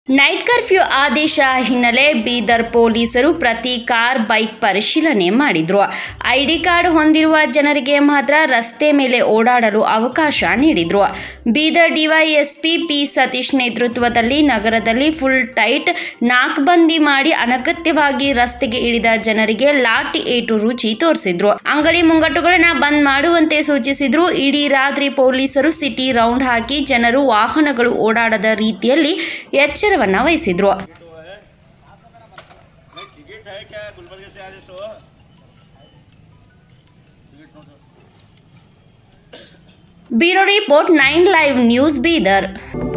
Night curfew ಆದೇಶ ಹಿನ್ನೆಲೆ ಬೀದರ್ ಪೊಲೀಸರು ಪ್ರತಿ ಕಾರ್ ಬೈಕ್ ಪರಿಶೀಲನೆ ಮಾಡಿದ್ರು. ಐಡಿ ಕಾರ್ಡ್ ಹೊಂದಿರುವ ಜನರಿಗೆ ಮಾತ್ರ ರಸ್ತೆ ಮೇಲೆ ಓಡಾಡಲು ಅವಕಾಶ ನೀಡಿದ್ರು. ಬೀದರ್ ಡಿವೈಎಸ್ಪಿ ಪಿ ಸತೀಶ್ ನೇತೃತ್ವದಲ್ಲಿ ನಗರದಲ್ಲಿ ಫುಲ್ ಟೈಟ್ ನಾಕ್ಬಂದಿ ಮಾಡಿ ಅನಗತ್ಯವಾಗಿ ರಸ್ತೆಗೆ ಇಳಿದ ಜನರಿಗೆ ಲಾಠಿ ಏಟು ರುಚಿ ತೋರಿಸಿದ್ರು. ಅಂಗಡಿ ಮುಂಗಟ್ಟುಗಳನ್ನ ಬಂದ್ ಮಾಡುವಂತೆ ಸೂಚಿಸಿದ್ರು. ಇಡೀ ರಾತ್ರಿ ಪೊಲೀಸರು ಸಿಟಿ ರೌಂಡ್ ಹಾಕಿ ಜನರು ವಾಹನಗಳು ಓಡಾಡದ ರೀತಿಯಲ್ಲಿ ಎಚ್ಚರ ವಹಿಸಿದ್ರು. Bureau report 9 live news Bidar.